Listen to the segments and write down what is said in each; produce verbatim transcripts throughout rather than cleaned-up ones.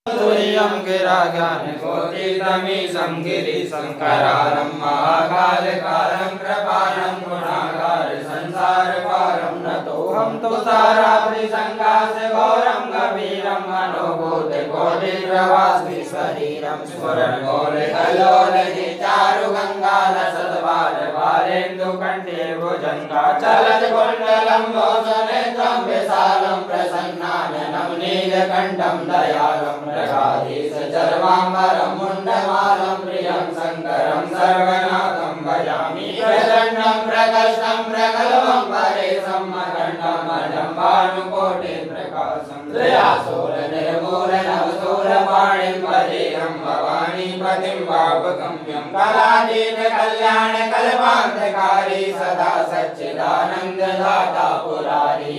तुर्यं गिरा ज्ञानकोटितमीशं गिरिशङ्करारं महाकालकारं कृपाणं गुणाकार संसारकारं नतोऽहं तुषारात्रिसङ्काशे घोरं गभीरं मनोभूतकोटिप्रवासि शरीरं स्फुरन्मौलिकलोलने चारुगङ्गालसद्वारवारेन्दुकण्ठे भुजङ्गाचलत्कुण्डलं लोचनेत्रं विशालं प्रसन्नाननं नीलकण्ठं दयालं मृगाधीश चर्माम्बरं मुण्डमालं प्रियं शङ्करं सर्वनाथं भजामि प्रचण्डं प्रकर्षं प्रगल्भं परेशं मकण्डं अजं भानुकोटिप्रकाशं त्रियासुरनिर्मूलनवसूरपाणिं भजेऽहं भवानीपतिं भावगम्यं कलातीतकल्याणकल्पान्तकारी सदा सच्चिदानन्ददाता पुरारी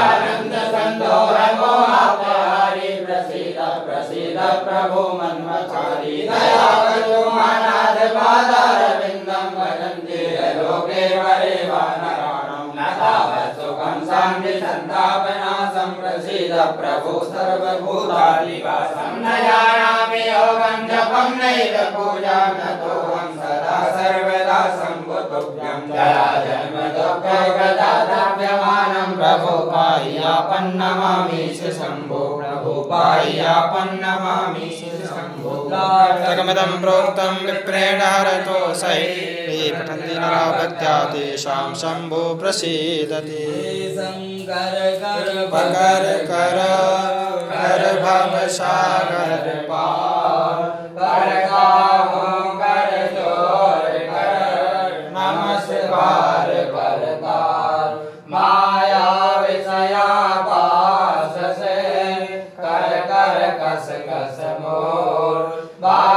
चिदानन्दसन्दोहमोहापहारी प्रसीद प्रसीद प्रभो मन्मथारी दयावतो मानाथ पादारविन्दं भजन्ते लोके वरे वानराणां न तावत् सुखं शान्ति सन्तापनाशं प्रसीद प्रभो सर्वभूतादिवासं न जानामि योगं जपं नैव पूजां नतोऽहं सदा सर्वदा शम्भुतुभ्यं जराजन्म दुःखगदाद्रव्यमानं प्रभो पाह्यापन्नमामि शम्भो प्रभो पाह्यापन्नमामि शम्भो तकमदं प्रोक्तं विप्रेण हरतोऽसै ये पठन्ति नरा भक्त्या तेषां शम्भो प्रसीदति शङ्कर कर कर कर कर भवसागर पार कर कामो कर जोर कर नमस्कार करतार माया विषया पास से कर कर कस कस मोर